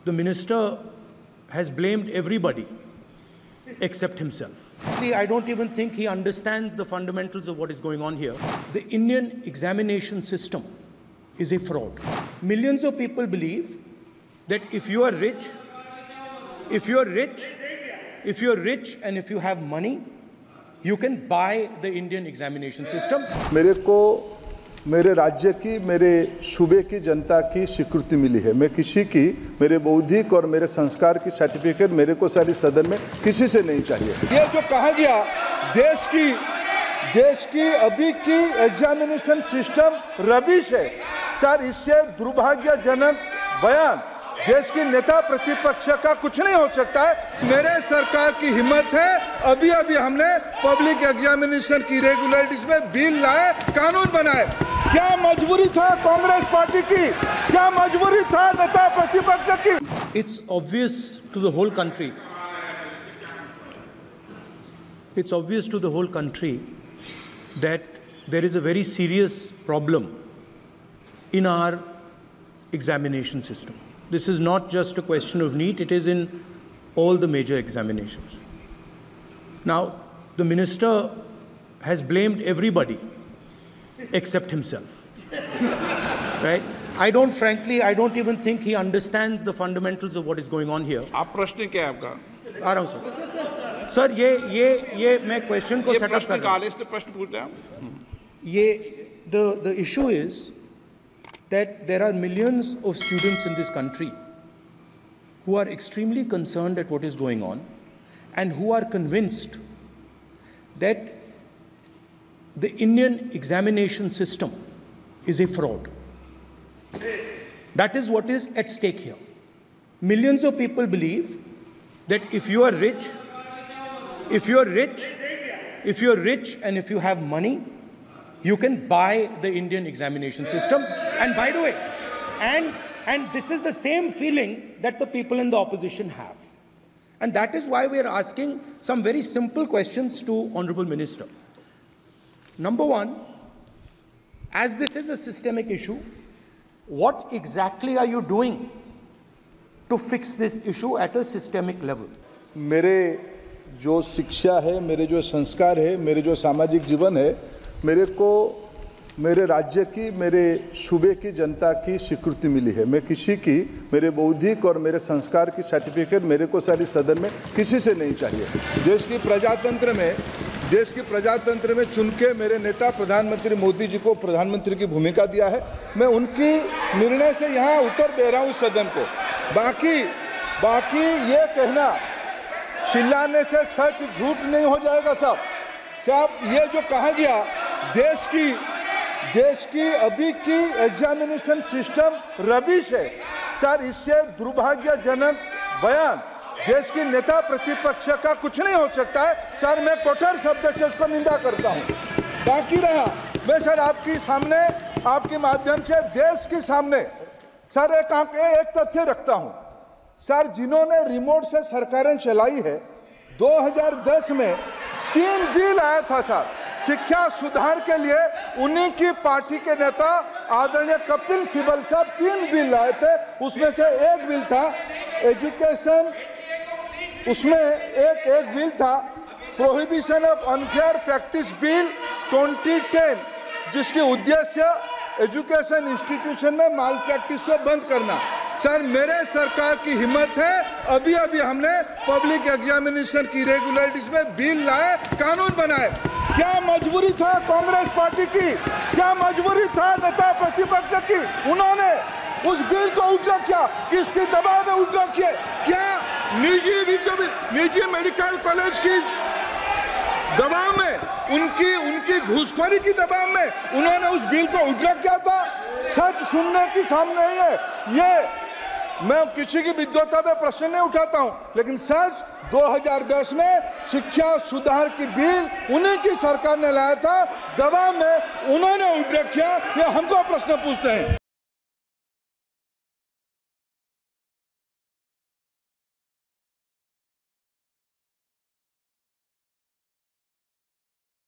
The minister has blamed everybody except himself. I don't even think he understands the fundamentals of what is going on here. The Indian examination system is a fraud. Millions of people believe that if you are rich and if you have money, you can buy the Indian examination system. मेरे को मेरे राज्य की, मेरे सूबे की जनता की स्वीकृति मिली है। मैं किसी की, मेरे बौद्धिक और मेरे संस्कार की सर्टिफिकेट मेरे को सारी सदन में किसी से नहीं चाहिए। ये जो कहा गया देश की अभी की एग्जामिनेशन सिस्टम रबिश है सर, इससे दुर्भाग्यजनक बयान देश की नेता प्रतिपक्ष का कुछ नहीं हो सकता है। मेरे सरकार की हिम्मत है, अभी हमने पब्लिक एग्जामिनेशन की रेगुलरिटीज में बिल लाए, कानून बनाए। क्या मजबूरी था कांग्रेस पार्टी की? क्या मजबूरी था नेता प्रतिपक्ष की? It's obvious to the whole country. It's obvious to the whole country that there is a very serious problem in our examination system. This is not just a question of NEET, it is in all the major examinations. Now, the minister has blamed everybody except himself. Right? I don't even think he understands the fundamentals of what is going on here. आप प्रश्न क्या है आपका? आ रहा हूं sir. Sir ये मैं question को सेटअप कर रहा हूं। इसलिए प्रश्न पूछते हैं। The issue is that there are millions of students in this country who are extremely concerned at what is going on and who are convinced that the Indian examination system is a fraud. That is what is at stake here. Millions of people believe that if you are rich and if you have money, you can buy the Indian examination system. And by the way, and this is the same feeling that the people in the opposition have. And that is why we are asking some very simple questions to Honorable Minister. Number one, as this is a systemic issue, what exactly are you doing to fix this issue at a systemic level? मेरे जो शिक्षा है, मेरे जो संस्कार है, मेरे जो सामाजिक जीवन है, मेरे को मेरे राज्य की, मेरे सूबे की जनता की स्वीकृति मिली है। मैं किसी की, मेरे बौद्धिक और मेरे संस्कार की सर्टिफिकेट मेरे को सारी सदन में किसी से नहीं चाहिए। देश की प्रजातंत्र में चुन के मेरे नेता प्रधानमंत्री मोदी जी को प्रधानमंत्री की भूमिका दिया है। मैं उनकी निर्णय से यहाँ उत्तर दे रहा हूँ सदन को। बाकी ये कहना चिल्लाने से सच झूठ नहीं हो जाएगा साहब। ये जो कहा गया देश की अभी की एग्जामिनेशन सिस्टम रबिश है सर, इससे दुर्भाग्यजनक बयान देश की नेता प्रतिपक्ष का कुछ नहीं हो सकता है सर। मैं कठोर शब्द से इसको निंदा करता हूं। बाकी रहा, मैं सर आपके सामने, आपके माध्यम से देश के सामने सर एक तथ्य रखता हूं सर। जिन्होंने रिमोट से सरकारें चलाई है, 2010 में 3 बिल आया था सर शिक्षा सुधार के लिए। उन्हीं की पार्टी के नेता आदरणीय कपिल सिब्बल साहब 3 बिल लाए थे। उसमें से एक बिल था एजुकेशन, उसमें एक बिल था prohibition of unfair practice bill 2010, जिसकी उद्देश्य एजुकेशन इंस्टीट्यूशन में माल प्रैक्टिस को बंद करना। सर मेरे सरकार की हिम्मत है, अभी हमने पब्लिक एग्जामिनेशन की रेगुलरिटीज में बिल लाए, कानून बनाए। क्या मजबूरी था कांग्रेस पार्टी की? क्या मजबूरी था नेता प्रतिपक्ष की? उन्होंने उस बिल को उल्टा किया, किसके दबाव में उल्टा किया? क्या निजी मेडिकल कॉलेज की दबाव में, उनकी घूसखोरी की दबाव में उन्होंने उस बिल को उल्टा किया था? सच सुनने की सामने नहीं है। ये मैं किसी की विद्वता पे प्रश्न नहीं उठाता हूं, लेकिन सच 2010 में शिक्षा सुधार की बिल उन्हीं की सरकार ने लाया था, दबाव में उन्होंने उल्टा किया। ये हमको प्रश्न पूछते हैं।